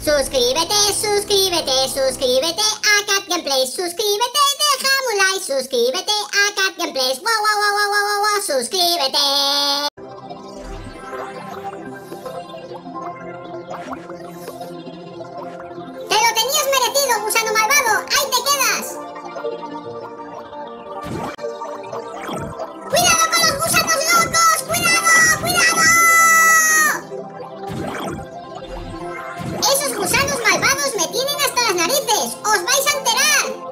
Suscríbete, suscríbete, suscríbete a Cat Gameplays. Suscríbete, déjame un like. Suscríbete a Cat Gameplays. Wow, wow, wow, wow, wow, wow, suscríbete. Te lo tenías merecido, gusano malvado. Ahí te quedas. ¡Cuidado con los gusanos locos! ¡Cuidado! ¡Cuidado! Esos gusanos malvados me tienen hasta las narices. ¡Os vais a enterar!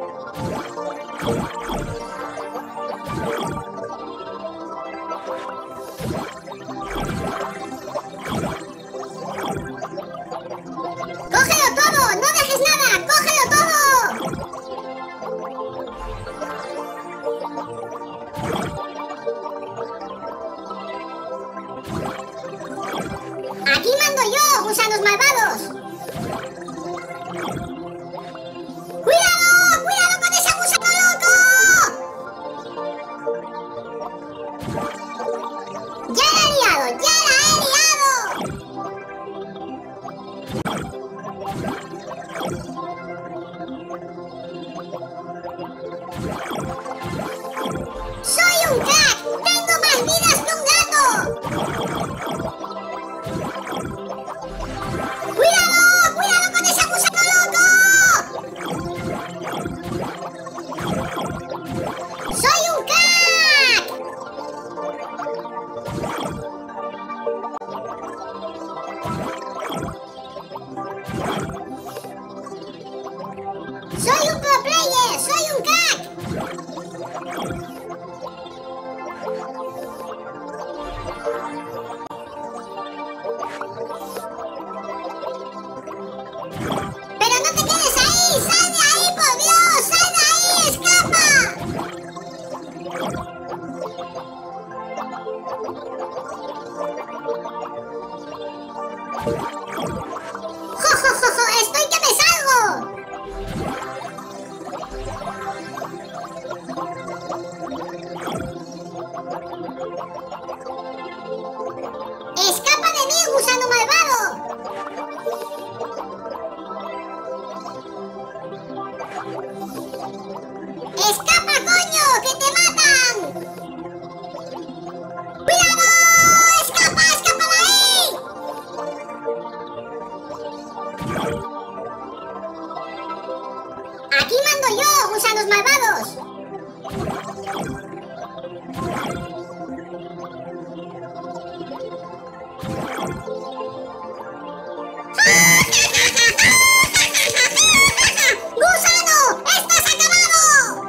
¡Cógelo todo! ¡No dejes nada! ¡Cógelo todo! ¡Aquí mando yo, gusanos malvados! ¡Cuidado! ¡Cuidado con ese gusano loco! ¡Ya la he liado! ¡Ya la he liado! ¡Soy un crack! ¡Tengo más vidas que un gato! ¡Cuidado! ¡Cuidado con ese gusano loco! ¡Soy un crack! ¡Soy un pro player! ¡Soy un crack! ¡Pero no te quedes ahí! ¡Sal de ahí, por Dios! ¡Sal de ahí! ¡Escapa! ¡Jo, jo, jo, jo! ¡Estoy que me salgo! ¡Escapa de mí, gusano malvado! ¡Escapa, coño! ¡Que te matan! ¡Cuidado! ¡Escapa! ¡Escapa de ahí! ¡Aquí mando yo, gusanos malvados! ¡Gusano! ¡Estás acabado!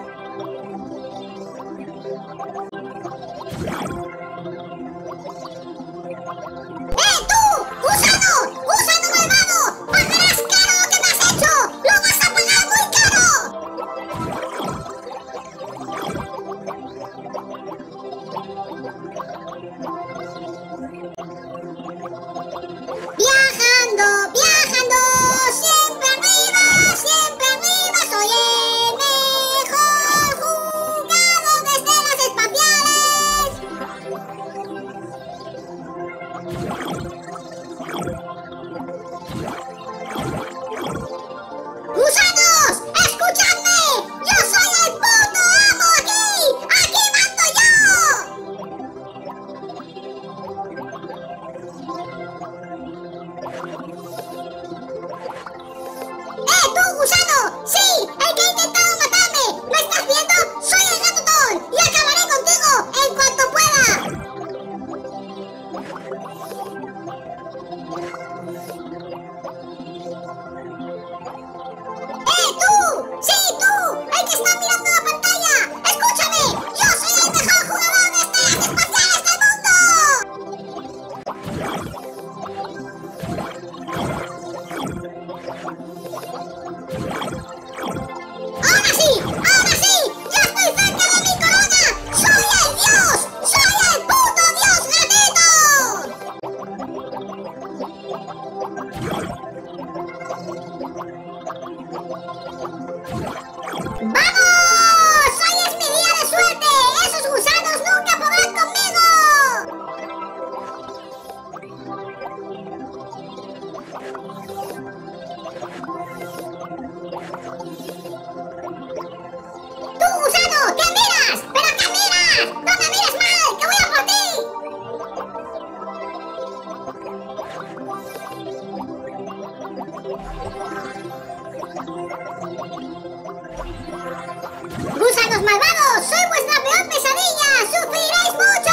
¡Tú! ¡Gusano! ¡Gusano malvado! ¡Pagarás caro lo que me has hecho! ¡Lo vas a pagar muy caro! Viajando, viajando, siempre arriba, soy el mejor jugador desde las espaciales. ¡Gusanos! ¡Escuchadme! ¡Yo soy el puto amo aquí! ¡Aquí mando yo! ¡Tú, gusano! ¡Sí! ¡El que ha intentado matarme! ¿Lo estás viendo? ¡Soy el Ratotón! ¡Y acabaré contigo en cuanto pueda! ¡Tú! ¡Sí, tú! ¡El que está mirando la pantalla! ¡Escúchame! ¡Yo soy el mejor jugador de estelas espaciales del mundo! ¡Ahora sí! ¡Ahora sí! ¡Ya estoy cerca de mi corona! ¡Soy el dios! ¡Soy el puto dios gatito! ¡Vamos! ¡Hoy es mi día de suerte! ¡Esos gusanos nunca podrán conmigo! ¡Gusanos malvados! ¡Soy vuestra peor pesadilla! ¡Sufriréis mucho!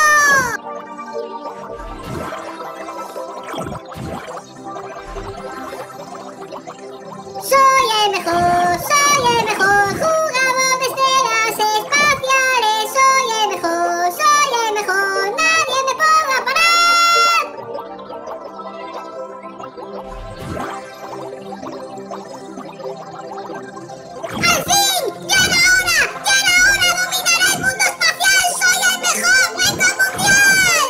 Soy el mejor jugador de esferas espaciales. Soy el mejor, nadie me podrá parar. ¡Al fin! ¡Ya era hora! ¡Dominaré el mundo espacial! ¡Soy el mejor! ¡Vengo al mundial!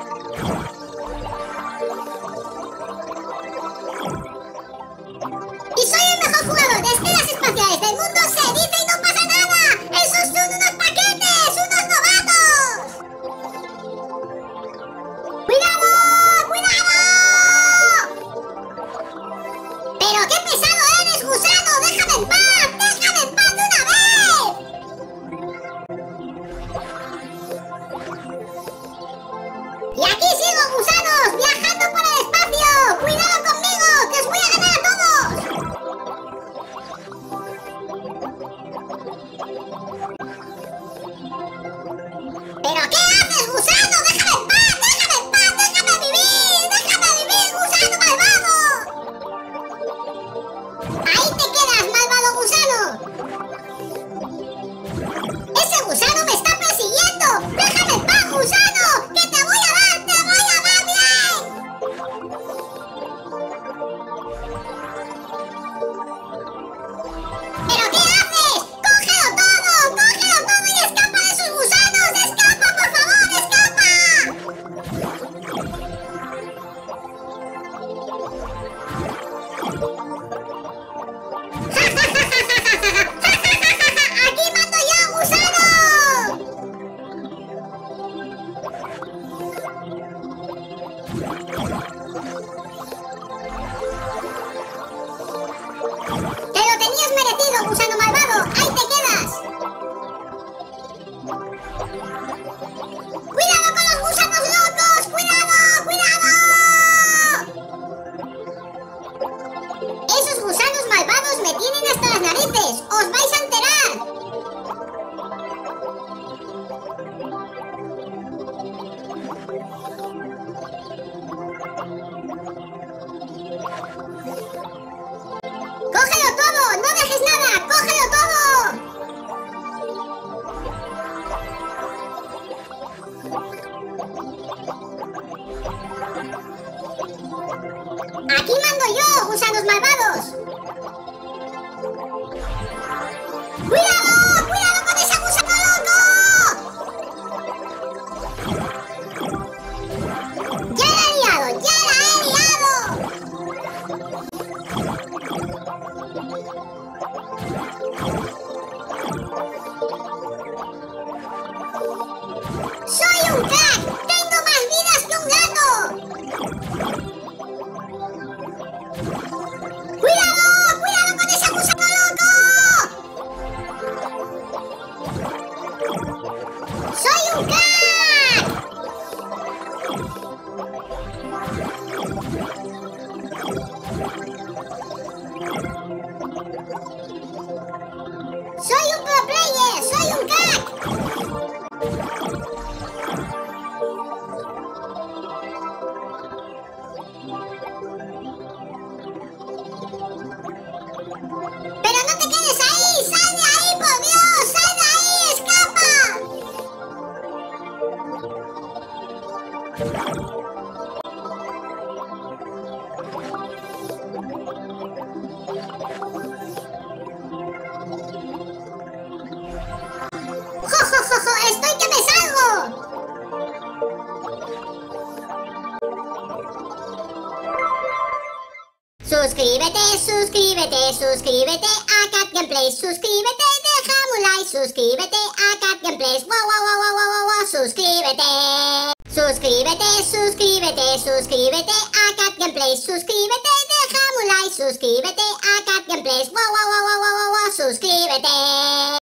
¡Y soy el mejor jugador de esferas espaciales del mundo! ¡Se dice y no pasa nada! ¡Esos son unos paquetes! ¡Unos novatos! ¡Cuidado! ¡Cuidado! ¡Pero qué pesado eres, gusano! ¡Déjame en paz! ¡Déjame en paz de una vez! ¡Y aquí sigo, gusanos! ¡Viajando por el espacio! ¡Cuidado conmigo! ¡Que os voy a ganar a todos! ¿Pero qué haces, gusano? ¡Déjame en paz! ¡Déjame en paz! ¡Déjame vivir! ¡Déjame vivir, gusano malvado! ¡Ahí te quedas, malvado gusano! ¡Ese gusano me está persiguiendo! ¡Déjame en paz, gusano! ¡Que te voy a dar! ¡Te voy a dar bien! ¿Pero qué haces? ¡Cógelo todo! ¡Y escapa de esos gusanos! ¡Escapa, por favor! ¡Escapa! ¡Aquí mando yo, gusano! ¡Te lo tenías merecido, gusano malvado! ¡Ahí te quedas! ¡Cuidado con los gusanos locos! ¡Cuidado! ¡Esos gusanos malvados me tienen hasta las narices! ¡Os vais a enterar! ¡Cógelo todo! ¡No dejes nada! ¡Cógelo todo! ¡Aquí mando yo, gusanos malvados! ¡Cuidado! ¡Cuidado con ese gusano loco! ¡Ya la he liado! ¡Ya la he liado! ¡Soy un crack! ¡Tengo más vidas que un gato! ¡Cuidado! ¡Cuidado con ese gusano loco! ¡Soy un crack! ¡Soy un pro player! ¡Soy un crack! ¡Pero no te quedes ahí! ¡Sal de ahí, por Dios! ¡Sal de ahí! ¡Escapa! ¡Jo, jo, jo, jo! ¡Estoy que me salgo! Suscríbete a Cat Gameplays. Suscríbete, déjame un like. Suscríbete a Cat Gameplays. Wow, wow, wow, wow, wow, wow. Suscríbete a Cat Gameplays. Suscríbete, déjame un like. Suscríbete a Cat Gameplays. Wow, wow, wow, wow, wow, wow. Suscríbete.